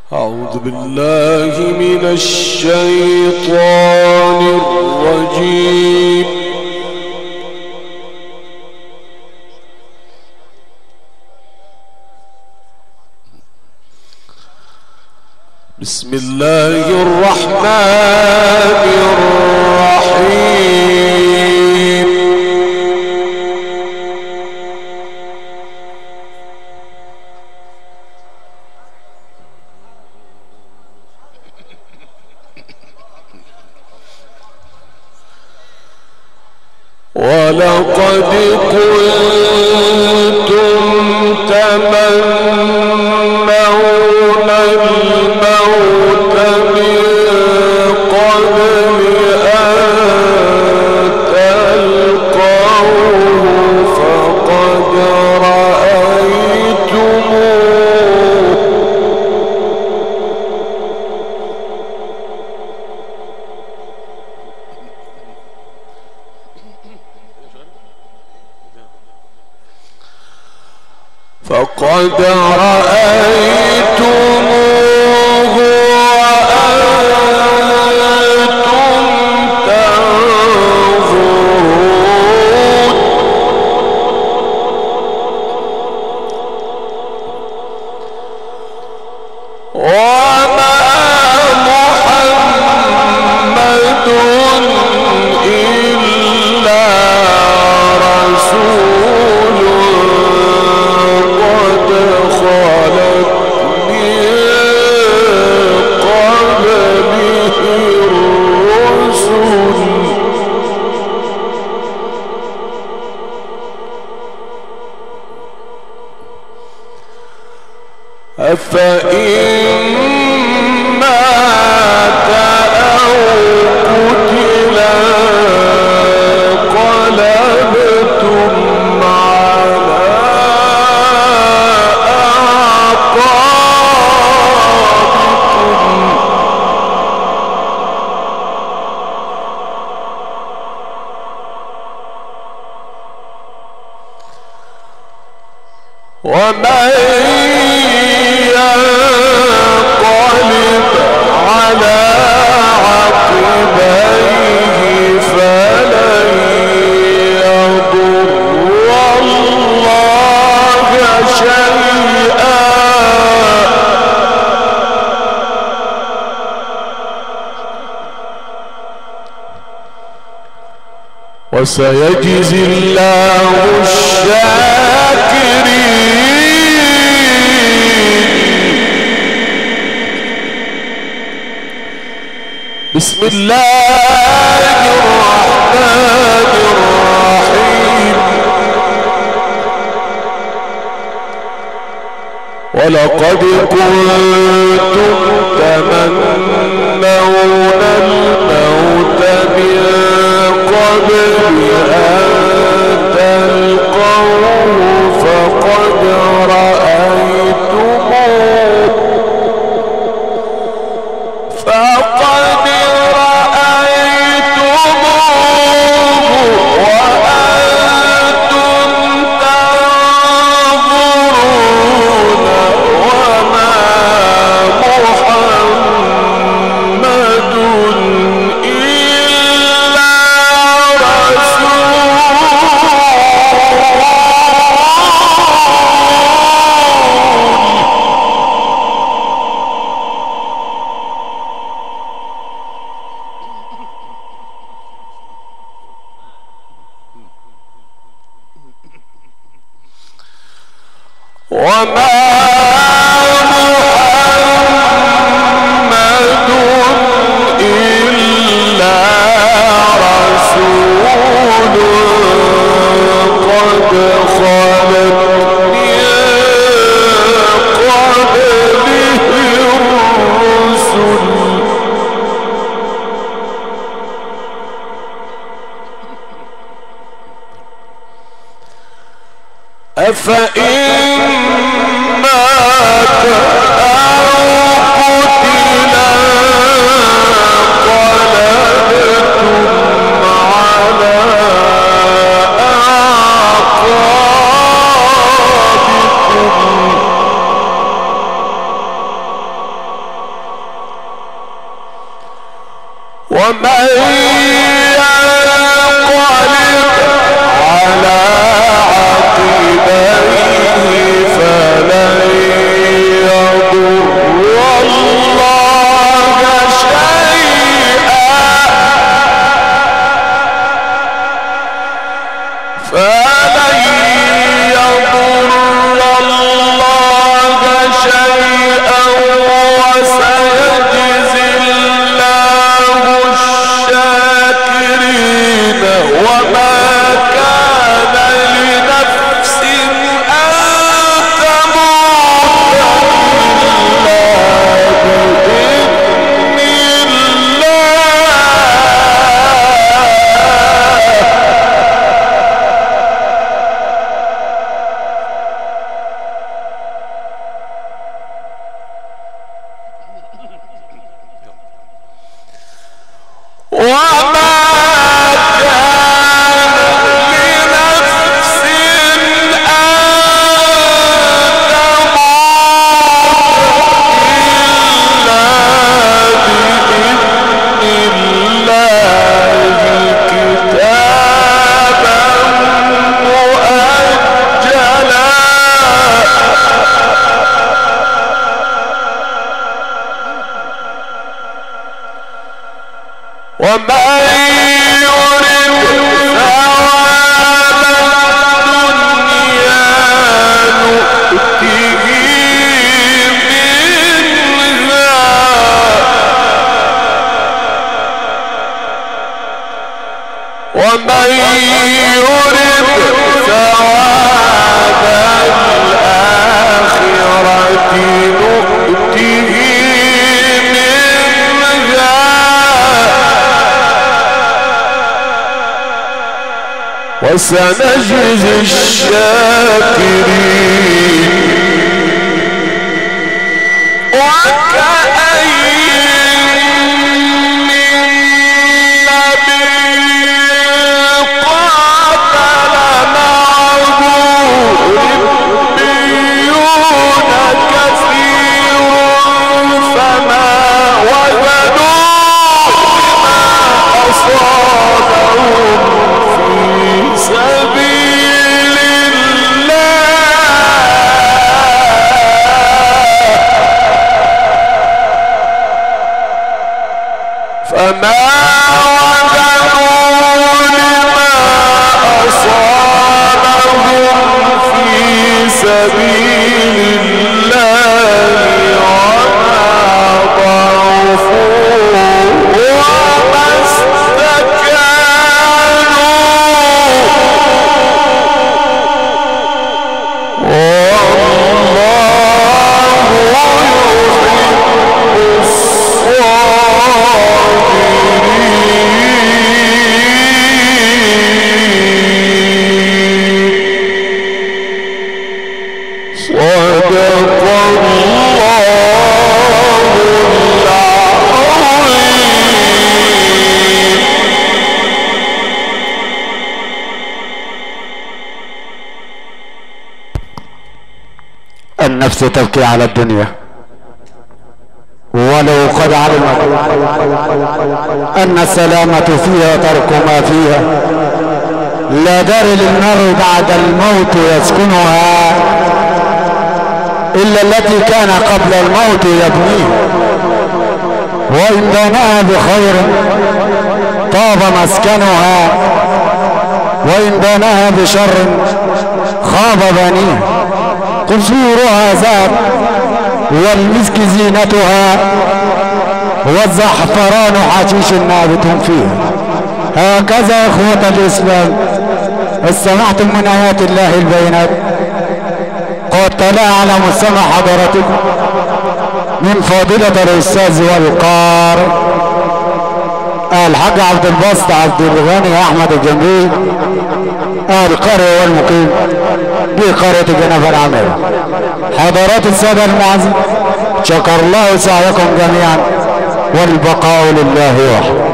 أعوذ بالله من الشيطان الرجيم. بسم الله الرحمن الرحيم. ولقد كنتم تمنون الموت من قبل أن تلقوه فقد رأيتموه أفإن مات أو قتل انقلبتم على أعقابكم ومن ينقلب على عقبيه فلن يضر الله شيئا وسيجزي الله الشاكرين. بسم الله الرحمن الرحيم. ولقد كنتم تمنون الموت من قبل أن تلقوه فقد رأيتموه وأنتم تنظرون وما محمد إلا رسول وما محمد إلا رسول قد خلت من قبله الرسل أفإن مات أو قتل انقلبتم على أعقابكم ومن ينقلب على عقبيه فلن يضر الله شيئا وسيجزي الله الشاكرين وما كان لنفس أن تموت إلا بإذن الله وما كان لنفس أن تموت إلا بإذن الله كتابا مؤجلا ومن يرد ثواب الدنيا نؤته منها ومن يرد ثواب الآخرة نؤته وسنجزي الشاكرين وكأين من نبي قاتل معه ربيون كثير فما وجدوا لما أصابهم سبيل الله فما وجدوا لما أصابهم في سبيل الله وما ضعفوا وما استكانوا النفس تبكي على الدنيا ولو قد علمت أن السلامة فيها ترك ما فيها لا دار للمرء بعد الموت يسكنها إلا التي كان قبل الموت يبنيه وإن بناها بخير طاب مسكنها وإن بناها بشر خاب بنيه قصورها ذهب والمسك زينتها والزعفران حشيش نابت فيها. هكذا اخوة الاسلام استمعتم من ايات الله البينات قد تلا على مستمع حضراتكم من فضيلة الاستاذ والقارئ الحاج عبد الباسط عبد الغني احمد الجميل القارئ والمقيم بقرية جنوب العمير. حضرات السادة المعزين شكر الله سعيكم جميعا والبقاء لله وحده.